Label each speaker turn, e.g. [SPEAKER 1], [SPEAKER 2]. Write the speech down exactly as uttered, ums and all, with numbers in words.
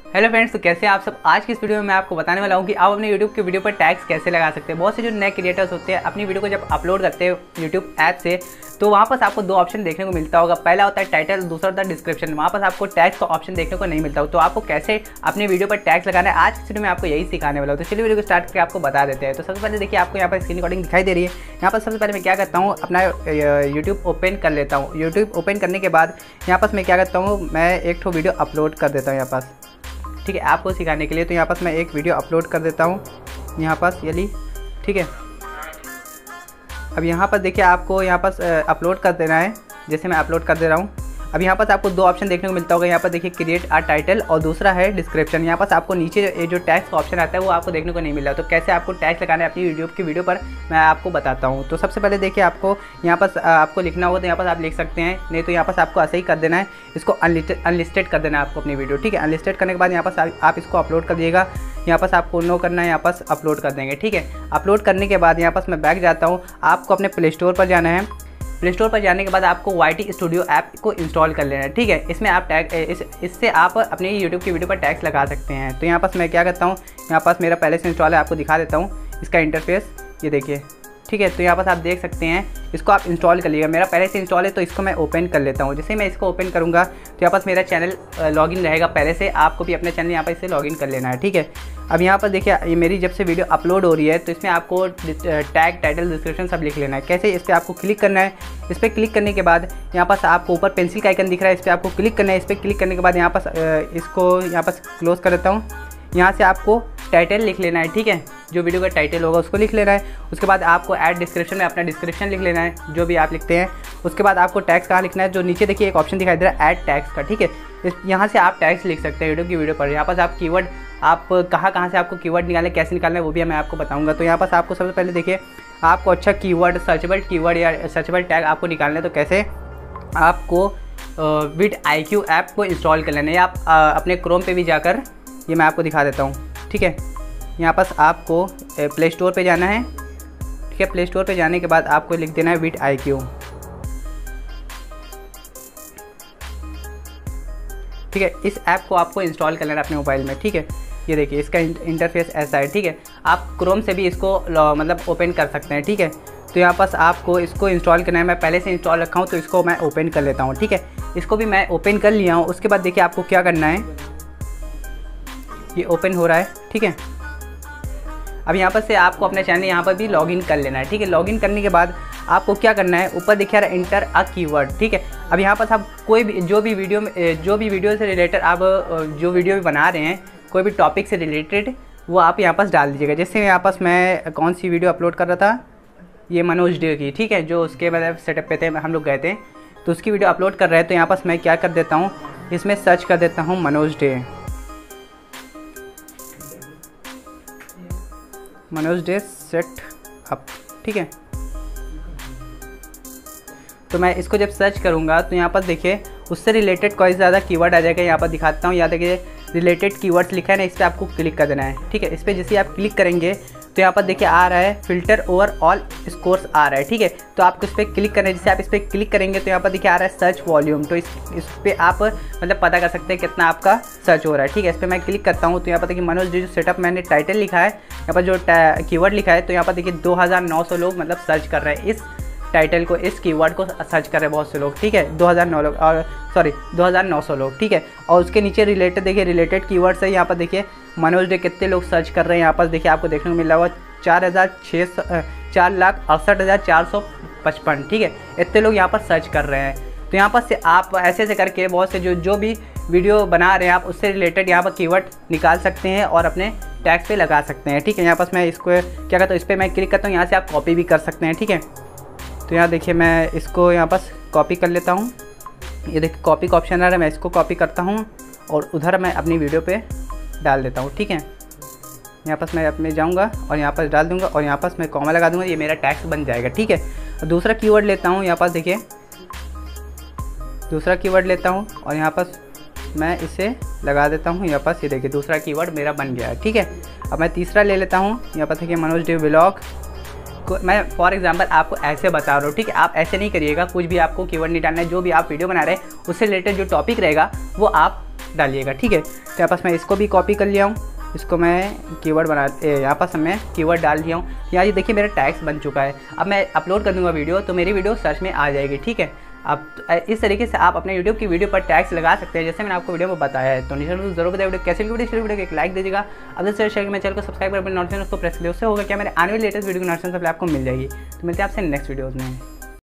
[SPEAKER 1] Hello friends, तो कैसे हैं आप सब। आज की इस वीडियो में मैं आपको बताने वाला हूं कि आप अपने यूट्यूब के वीडियो पर टैग्स कैसे लगा सकते हैं। बहुत से जो नए क्रिएटर्स होते हैं अपनी वीडियो को जब अपलोड करते हैं यूट्यूब ऐप से, तो वहाँ पर आपको दो ऑप्शन देखने को मिलता होगा। पहला होता है टाइटल, दूसरा होता है डिस्क्रिप्शन। वहाँ पर आपको टैग्स का ऑप्शन देखने को नहीं मिलता हो। तो आपको कैसे अपने वीडियो पर टैग्स लगाना है, आज की वीडियो में आपको यही सिखाने वाला हूँ। तो चलिए वीडियो को स्टार्ट करके आपको बता देते हैं। तो सबसे पहले देखिए, आपको यहाँ पर स्क्रीन रिकॉर्डिंग दिखाई दे रही है। यहाँ पर सबसे पहले मैं क्या करता हूँ, अपना यूट्यूब ओपन कर लेता हूँ। यूट्यूब ओपन करने के बाद यहाँ पर मैं क्या करता हूँ, मैं एक ठो वीडियो अपलोड कर देता हूँ यहाँ पास, ठीक है, आपको सिखाने के लिए। तो यहाँ पास मैं एक वीडियो अपलोड कर देता हूँ यहाँ पास, ये ली, ठीक है। अब यहाँ पर देखिए, आपको यहाँ पास अपलोड कर देना है। जैसे मैं अपलोड कर दे रहा हूँ, अब यहाँ पास आपको दो ऑप्शन देखने को मिलता होगा। यहाँ पर देखिए क्रिएट आ टाइटल और दूसरा है डिस्क्रिप्शन। यहाँ पास आपको नीचे ये जो टैग्स का ऑप्शन आता है वो आपको देखने को नहीं मिल रहा। तो कैसे आपको टैग्स लगाना है अपनी यूट्यूब की वीडियो पर, मैं आपको बताता हूँ। तो सबसे पहले देखिए, आपको यहाँ पास आपको लिखना होगा तो यहाँ पास आप लिख सकते हैं, नहीं तो यहाँ पास आपको ऐसे ही कर देना है। इसको अनलिस्टेड अनलिस्टेड कर देना है आपको अपनी वीडियो, ठीक है। अनलिस्टेड करने के बाद यहाँ पास आप इसको अपलोड कर दिएगा। यहाँ पास आपको नो करना है, यहाँ पास अपलोड कर देंगे, ठीक है। अपलोड करने के बाद यहाँ पास मैं बैक जाता हूँ। आपको अपने प्ले स्टोर पर जाना है। प्ले स्टोर पर जाने के बाद आपको वाई टी स्टूडियो ऐप को इंस्टॉल कर लेना है, ठीक है। इसमें आप टैग इस इससे आप अपने यूट्यूब की वीडियो पर टैग्स लगा सकते हैं। तो यहाँ पास मैं क्या करता हूँ, यहाँ पास मेरा पहले से इंस्टॉल है, आपको दिखा देता हूँ इसका इंटरफेस, ये देखिए, ठीक है। तो यहाँ पास आप देख सकते हैं, इसको आप इंस्टॉल कर लीजिएगा। मेरा पहले से इंस्टॉल है तो इसको मैं ओपन कर लेता हूँ। जैसे मैं इसको ओपन करूँगा तो यहाँ पास मेरा चैनल लॉगिन रहेगा पहले से। आपको भी अपना चैनल यहाँ पर इसे लॉगिन कर लेना है, ठीक है। अब यहाँ पर देखिए, ये मेरी जब से वीडियो अपलोड हो रही है तो इसमें आपको टैग, टाइटल, डिस्क्रिप्शन सब लिख लेना है। कैसे, इस पर आपको क्लिक करना है। इस पर क्लिक करने के बाद यहाँ पास आपको ऊपर पेंसिल का आइकन दिख रहा है, इस पर आपको क्लिक करना है। इस पर क्लिक करने के बाद यहाँ पास इसको यहाँ पास क्लोज कर देता हूँ। यहाँ से आपको टाइटल लिख लेना है, ठीक है। जो वीडियो का टाइटल होगा उसको लिख लेना है। उसके बाद आपको ऐड डिस्क्रिप्शन में अपना डिस्क्रिप्शन लिख लेना है, जो भी आप लिखते हैं। उसके बाद आपको टैग्स कहाँ लिखना है, जो नीचे देखिए एक ऑप्शन दिखाई दे रहा है ऐड टैग्स का, ठीक है। इस यहाँ से आप टैग्स लिख सकते हैं यूट्यूब की वीडियो पर। यहाँ पास आप कीवर्ड, आप कहाँ कहाँ से आपको कीवर्ड निकालना है, कैसे निकालना है, वो भी मैं आपको बताऊँगा। तो यहाँ पास आपको सबसे पहले देखिए, आपको अच्छा कीवर्ड, सर्चेबल कीवर्ड या सर्चेबल टैग आपको निकालना है। तो कैसे, आपको विड आई क्यू ऐप को इंस्टॉल कर लेना है, या आप अपने क्रोम पे भी जाकर, ये मैं आपको दिखा देता हूँ, ठीक है। यहाँ पास आपको प्ले स्टोर पे जाना है, ठीक है। प्ले स्टोर पे जाने के बाद आपको लिख देना है विड आई क्यू, ठीक है। इस ऐप को आपको इंस्टॉल कर लेना अपने मोबाइल में, ठीक है। ये देखिए, इसका इंटरफेस ऐसा है, ठीक है। आप क्रोम से भी इसको मतलब ओपन कर सकते हैं, ठीक है। तो यहाँ पास आपको इसको इंस्टॉल करना है। मैं पहले से इंस्टॉल रखा हूँ तो इसको मैं ओपन कर लेता हूँ, ठीक है। इसको भी मैं ओपन कर लिया हूँ। उसके बाद देखिए, आपको क्या करना है, ये ओपन हो रहा है, ठीक है। अब यहाँ पर से आपको अपने चैनल यहाँ पर भी लॉगिन कर लेना है, ठीक है। लॉगिन करने के बाद आपको क्या करना है, ऊपर दिखा रहा है इंटर अ कीवर्ड, ठीक है। अब यहाँ पर आप कोई भी जो भी वीडियो में जो भी वीडियो से रिलेटेड आप जो वीडियो भी बना रहे हैं, कोई भी टॉपिक से रिलेटेड, वो आप यहाँ पास डाल दीजिएगा। जैसे यहाँ पास मैं कौन सी वीडियो अपलोड कर रहा था, ये मनोज डे की, ठीक है, जो उसके मतलब सेटअप पे थे, हम लोग गए थे, तो उसकी वीडियो अपलोड कर रहे हैं। तो यहाँ पास मैं क्या कर देता हूँ, इसमें सर्च कर देता हूँ मनोज डे, मनोज डे सेट अप, ठीक है। तो मैं इसको जब सर्च करूंगा तो यहाँ पर देखिए, उससे रिलेटेड कोई ज़्यादा कीवर्ड आ जाएगा। यहाँ पर दिखाता हूँ, यहाँ देखिए रिलेटेड कीवर्ड्स लिखा है ना, इस पर आपको क्लिक कर देना है, ठीक है। इस पर जैसे आप क्लिक करेंगे तो यहाँ पर देखिए आ रहा है फिल्टर ओवर ऑल स्कोर्स आ रहा है, ठीक है। तो आपको इस पर क्लिक करना है। जैसे आप इस पर क्लिक करेंगे तो यहाँ पर देखिए आ रहा है सर्च वॉल्यूम। तो इस इस पर आप मतलब पता कर सकते हैं कितना आपका सर्च हो रहा है, ठीक है। इस पर मैं क्लिक करता हूँ तो यहाँ पर देखिए मनोज जो सेटअप, मैंने टाइटल लिखा है, यहाँ पर जो कीवर्ड लिखा है, तो यहाँ पर देखिए दो हज़ार नौ सौ लोग मतलब सर्च कर रहे हैं इस टाइटल को, इस कीवर्ड को सर्च कर रहे हैं बहुत से लोग, ठीक है। दो हज़ार नौ लोग, और सॉरी दो हज़ार नौ सौ लोग, ठीक है। और उसके नीचे रिलेटेड देखिए, रिलेटेड कीवर्ड्स है। यहाँ पर देखिए मनोज डे कितने लोग सर्च कर रहे हैं, यहाँ पर देखिए आपको देखने को मिल रहा होगा चार हज़ार छः सौ चार लाख अड़सठ हज़ार चार सौ पचपन, ठीक है। इतने लोग यहाँ पर सर्च कर रहे हैं। तो यहाँ पर से आप ऐसे ऐसे करके बहुत से जो जो भी वीडियो बना रहे हैं आप उससे रिलेटेड यहाँ पर कीवर्ड निकाल सकते हैं और अपने टैग्स पे लगा सकते हैं, ठीक है। यहाँ पर मैं इसको क्या करता हूँ, इस पर मैं क्लिक करता हूँ, यहाँ से आप कॉपी भी कर सकते हैं, ठीक है। तो यहाँ देखिए, मैं इसको यहाँ पास कॉपी कर लेता हूँ। ये देखिए कॉपी का ऑप्शन आ रहा है, मैं इसको कॉपी करता हूँ और उधर मैं अपनी वीडियो पे डाल देता हूँ, ठीक है। यहाँ पास मैं अपने जाऊँगा और यहाँ पास डाल दूँगा और यहाँ पास मैं कॉमा लगा दूँगा, ये मेरा टैग्स बन जाएगा, ठीक है। और दूसरा कीवर्ड लेता हूँ, यहाँ पास देखिए दूसरा कीवर्ड लेता हूँ और यहाँ पास मैं इसे लगा देता हूँ। यहाँ पास ये देखिए दूसरा कीवर्ड मेरा बन गया है, ठीक है। अब मैं तीसरा ले लेता हूँ, यहाँ पास देखिए मनोज डे व्लॉग को मैं फॉर एग्जांपल आपको ऐसे बता रहा हूँ, ठीक है। आप ऐसे नहीं करिएगा, कुछ भी आपको कीवर्ड नहीं डालना है, जो भी आप वीडियो बना रहे हैं उससे रिलेटेड जो टॉपिक रहेगा वो आप डालिएगा, ठीक है। तो यहाँ पास मैं इसको भी कॉपी कर लिया हूँ, इसको मैं कीवर्ड बना यहाँ पास मैं कीवर्ड डाल दिया हूँ। यहाँ ये देखिए मेरा टैग्स बन चुका है। अब मैं अपलोड कर दूँगा वीडियो तो मेरी वीडियो सर्च में आ जाएगी, ठीक है। अब इस तरीके से आप अपने यूट्यूब की वीडियो पर टैग्स लगा सकते हैं, जैसे मैंने आपको वीडियो में बताया है। तो नीचे जरूर बताइए वीडियो कैसी लगी, वीडियो वीडियो को एक लाइक दीजिएगा। अब जैसे शेयर मैं चैनल को सब्सक्राइब कर नोटिफिकेशन उसको प्रेस करिए, उससे होगा क्या मेरे आने वाली लेटेस्ट वीडियो की नोटिफिकेशन सबसे आपको मिल जाएगी। तो मिलते हैं आपसे नेक्स्ट वीडियोज़ में।